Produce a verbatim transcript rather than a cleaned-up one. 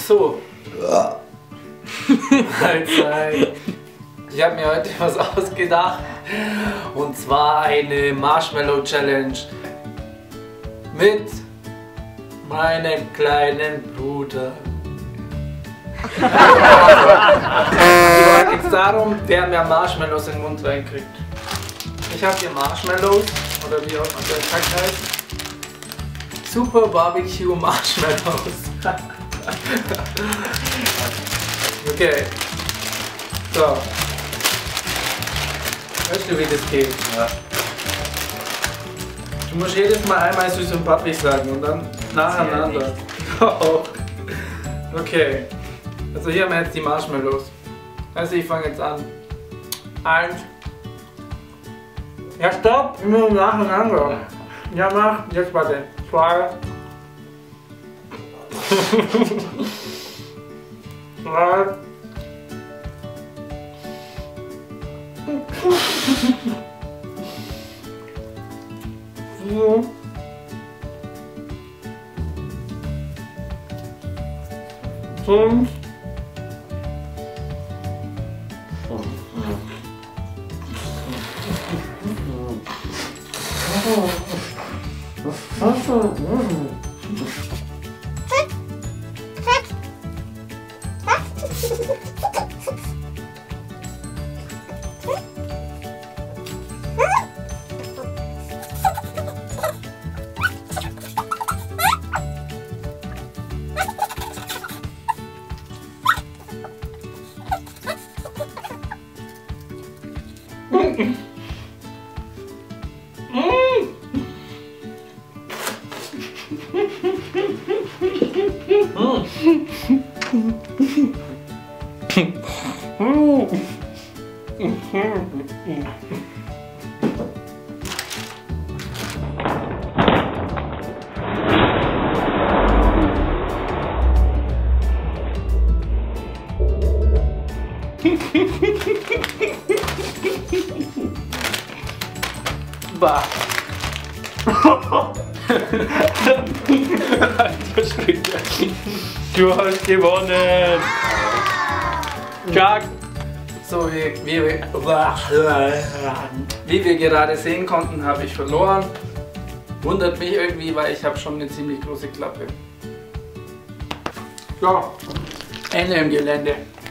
So. Mahlzeit. Ich habe mir heute was ausgedacht. Und zwar eine Marshmallow Challenge. Mit meinem kleinen Bruder. Heute geht es darum, wer mehr Marshmallows in den Mund reinkriegt. Ich habe hier Marshmallows, oder wie auch immer der Tag heißt. Super Barbecue Marshmallows. Okay. So. Weißt du, wie das geht? Ja. Du musst jedes Mal einmal süß und pappig sagen und dann nacheinander. Okay. Also hier haben wir jetzt die Marshmallows. Also ich fange jetzt an. Eins. Ja, stopp! Immer nacheinander. Ja, mach. Jetzt warte. Zwei. Drei. Vier. Fünf. Bah. Du hast gewonnen! Jack! So wie, wie, wie wir gerade sehen konnten, habe ich verloren. Wundert mich irgendwie, weil ich habe schon eine ziemlich große Klappe. So, Ende im Gelände.